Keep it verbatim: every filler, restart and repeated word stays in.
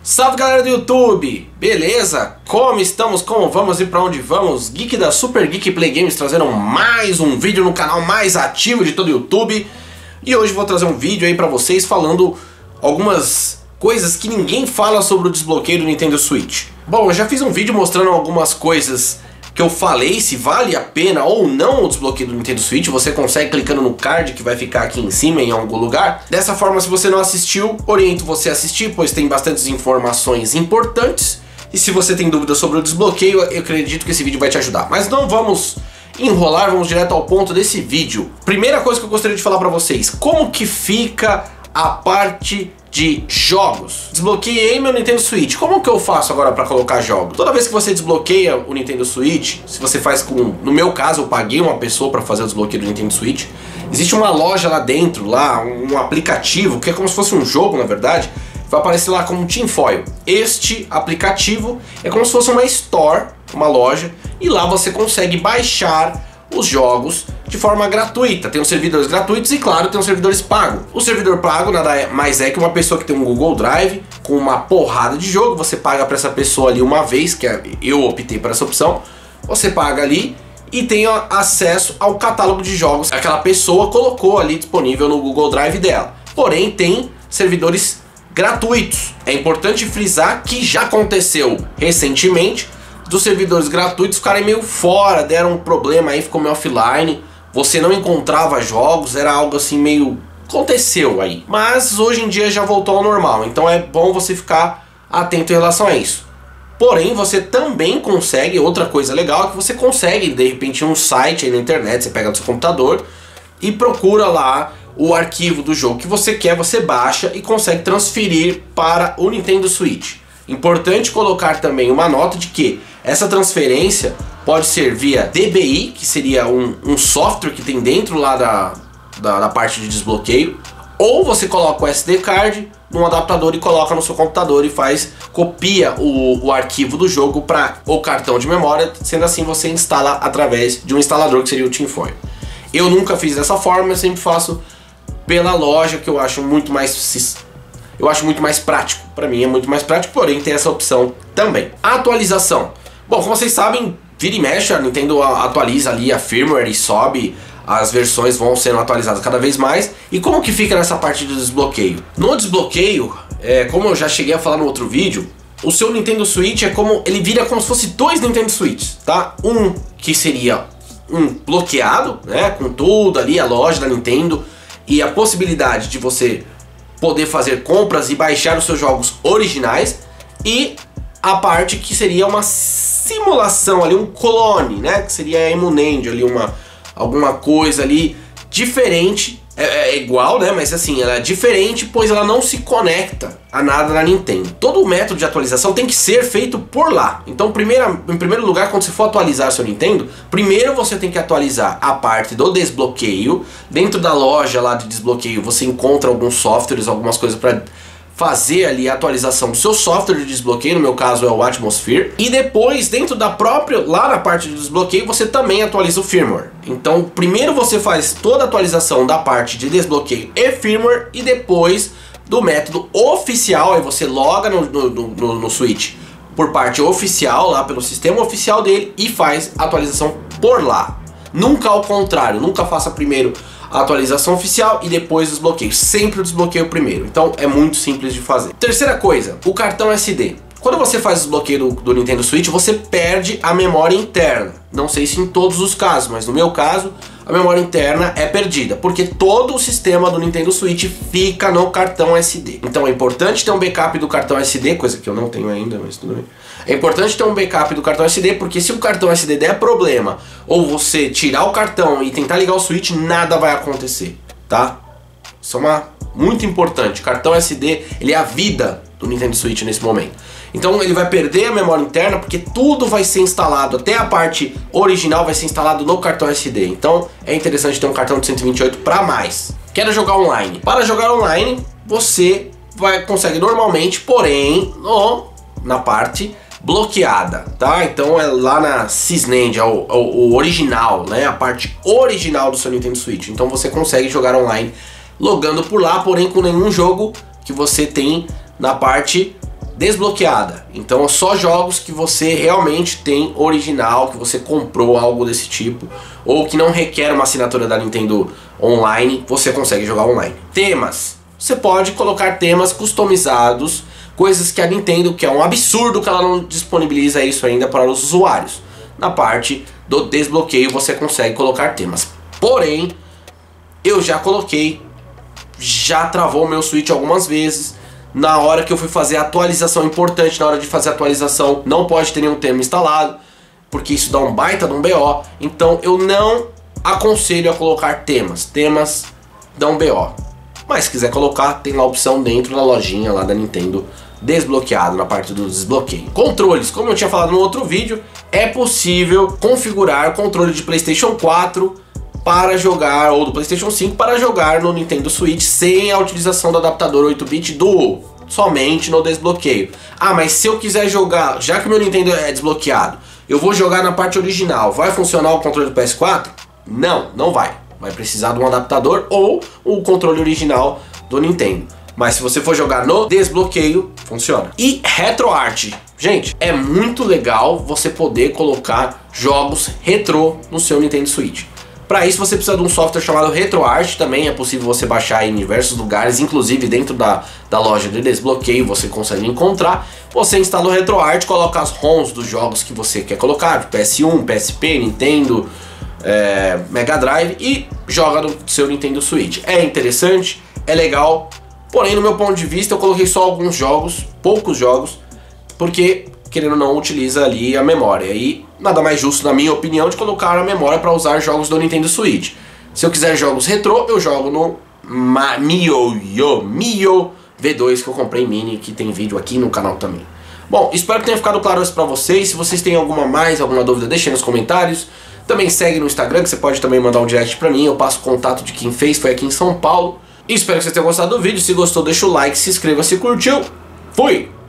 Salve galera do YouTube, beleza? Como estamos? Como vamos e pra onde vamos? Geek da Super Geek Play Games trazendo mais um vídeo no canal mais ativo de todo o YouTube. E hoje vou trazer um vídeo aí pra vocês falando algumas coisas que ninguém fala sobre o desbloqueio do Nintendo Switch. Bom, eu já fiz um vídeo mostrando algumas coisas que eu falei, se vale a pena ou não o desbloqueio do Nintendo Switch. Você consegue clicando no card que vai ficar aqui em cima em algum lugar. Dessa forma, se você não assistiu, oriento você a assistir, pois tem bastantes informações importantes. E se você tem dúvidas sobre o desbloqueio, eu acredito que esse vídeo vai te ajudar. Mas não vamos enrolar, vamos direto ao ponto desse vídeo. Primeira coisa que eu gostaria de falar pra vocês: como que fica a parte de jogos? Desbloqueei meu Nintendo Switch. Como que eu faço agora para colocar jogos? Toda vez que você desbloqueia o Nintendo Switch, se você faz com... No meu caso, eu paguei uma pessoa para fazer o desbloqueio do Nintendo Switch. Existe uma loja lá dentro, lá, um aplicativo, que é como se fosse um jogo, na verdade. Vai aparecer lá como Tinfoil. Este aplicativo é como se fosse uma store, uma loja, e lá você consegue baixar os jogos de forma gratuita. Tem os servidores gratuitos e, claro, tem os servidores pagos. O servidor pago nada mais é que uma pessoa que tem um Google Drive com uma porrada de jogo. Você paga para essa pessoa ali uma vez, que eu optei por essa opção. Você paga ali e tem acesso ao catálogo de jogos que aquela pessoa colocou ali disponível no Google Drive dela. Porém, tem servidores gratuitos. É importante frisar que já aconteceu recentemente dos servidores gratuitos ficarem meio fora, deram um problema aí, ficou meio offline, você não encontrava jogos, era algo assim meio... aconteceu aí. Mas hoje em dia já voltou ao normal, então é bom você ficar atento em relação a isso. Porém, você também consegue, outra coisa legal é que você consegue, de repente, um site aí na internet, você pega no seu computador e procura lá o arquivo do jogo que você quer, você baixa e consegue transferir para o Nintendo Switch. Importante colocar também uma nota de que essa transferência pode ser via D B I, que seria um, um software que tem dentro lá da, da, da parte de desbloqueio, ou você coloca o S D card num adaptador e coloca no seu computador e faz, copia o, o arquivo do jogo para o cartão de memória, sendo assim você instala através de um instalador que seria o Tinfoil. Eu nunca fiz dessa forma, eu sempre faço pela loja, que eu acho muito mais... Eu acho muito mais prático, pra mim é muito mais prático, porém tem essa opção também. Atualização. Bom, como vocês sabem, vira e mexe, a Nintendo atualiza ali a firmware e sobe, as versões vão sendo atualizadas cada vez mais. E como que fica nessa parte do desbloqueio? No desbloqueio, é, como eu já cheguei a falar no outro vídeo, o seu Nintendo Switch é como, ele vira como se fosse dois Nintendo Switches, tá? Um que seria um bloqueado, né, com tudo ali, a loja da Nintendo e a possibilidade de você poder fazer compras e baixar os seus jogos originais, e a parte que seria uma simulação ali, um clone, né, que seria a Emunend ali, uma, alguma coisa ali diferente, é, é igual, né, mas assim, ela é diferente, pois ela não se conecta a nada na Nintendo. Todo o método de atualização tem que ser feito por lá. Então, primeira, em primeiro lugar, quando você for atualizar seu Nintendo, primeiro você tem que atualizar a parte do desbloqueio. Dentro da loja lá de desbloqueio, você encontra alguns softwares, algumas coisas para fazer ali a atualização do seu software de desbloqueio, no meu caso é o Atmosphere. E depois, dentro da própria, lá na parte de desbloqueio, você também atualiza o firmware. Então, primeiro você faz toda a atualização da parte de desbloqueio e firmware, e depois do método oficial, aí você loga no, no, no, no Switch por parte oficial, lá pelo sistema oficial dele, e faz a atualização por lá. Nunca ao contrário, nunca faça primeiro a atualização oficial e depois o desbloqueio, sempre o desbloqueio primeiro. Então é muito simples de fazer. Terceira coisa, o cartão S D. Quando você faz o desbloqueio do, do Nintendo Switch, você perde a memória interna. Não sei se em todos os casos, mas no meu caso, a memória interna é perdida, porque todo o sistema do Nintendo Switch fica no cartão S D. Então é importante ter um backup do cartão S D, coisa que eu não tenho ainda, mas tudo bem. É importante ter um backup do cartão S D, porque se o cartão S D der problema, ou você tirar o cartão e tentar ligar o Switch, nada vai acontecer, tá? Isso é uma, muito importante. O cartão S D, ele é a vida do Nintendo Switch nesse momento. Então ele vai perder a memória interna, porque tudo vai ser instalado, até a parte original vai ser instalado no cartão S D. Então é interessante ter um cartão de cento e vinte e oito para mais. Quero jogar online. Para jogar online, você vai consegue normalmente, porém, no, na parte bloqueada, tá? Então é lá na Sysnend, é o, o, o original, né? A parte original do seu Nintendo Switch. Então você consegue jogar online logando por lá, porém com nenhum jogo que você tem na parte desbloqueada. Então só jogos que você realmente tem original, que você comprou algo desse tipo, ou que não requer uma assinatura da Nintendo online, você consegue jogar online. Temas. Você pode colocar temas customizados, coisas que a Nintendo, que é um absurdo que ela não disponibiliza isso ainda para os usuários. Na parte do desbloqueio você consegue colocar temas. Porém, eu já coloquei, já travou o meu Switch algumas vezes. Na hora que eu fui fazer a atualização importante, na hora de fazer a atualização, não pode ter nenhum tema instalado, porque isso dá um baita de um B O. Então eu não aconselho a colocar temas. Temas dão B O. Mas se quiser colocar, tem lá a opção dentro da lojinha lá da Nintendo, desbloqueado, na parte do desbloqueio. Controles, como eu tinha falado no outro vídeo, é possível configurar controle de PlayStation quatro para jogar, ou do PlayStation cinco para jogar no Nintendo Switch sem a utilização do adaptador oito bit Duo, somente no desbloqueio. Ah, mas se eu quiser jogar, já que meu Nintendo é desbloqueado, eu vou jogar na parte original, vai funcionar o controle do P S quatro? Não, não vai. Vai precisar de um adaptador ou o controle original do Nintendo. Mas se você for jogar no desbloqueio, funciona. E RetroArch. Gente, é muito legal você poder colocar jogos retrô no seu Nintendo Switch. Para isso você precisa de um software chamado RetroArch, também é possível você baixar em diversos lugares, inclusive dentro da, da loja de desbloqueio você consegue encontrar. Você instala o RetroArch, coloca as ROMs dos jogos que você quer colocar, P S um, P S P, Nintendo, é, Mega Drive, e joga no seu Nintendo Switch. É interessante, é legal, porém no meu ponto de vista eu coloquei só alguns jogos, poucos jogos, porque querendo ou não utiliza ali a memória, e nada mais justo, na minha opinião, de colocar a memória para usar jogos do Nintendo Switch. Se eu quiser jogos retrô, eu jogo no MiiO, MiiO V dois que eu comprei mini, que tem vídeo aqui no canal também. Bom, espero que tenha ficado claro isso para vocês. Se vocês têm alguma mais, alguma dúvida, deixem nos comentários. Também segue no Instagram, que você pode também mandar um direct para mim, eu passo o contato de quem fez, foi aqui em São Paulo. E espero que vocês tenham gostado do vídeo. Se gostou, deixa o like, se inscreva se curtiu. Fui!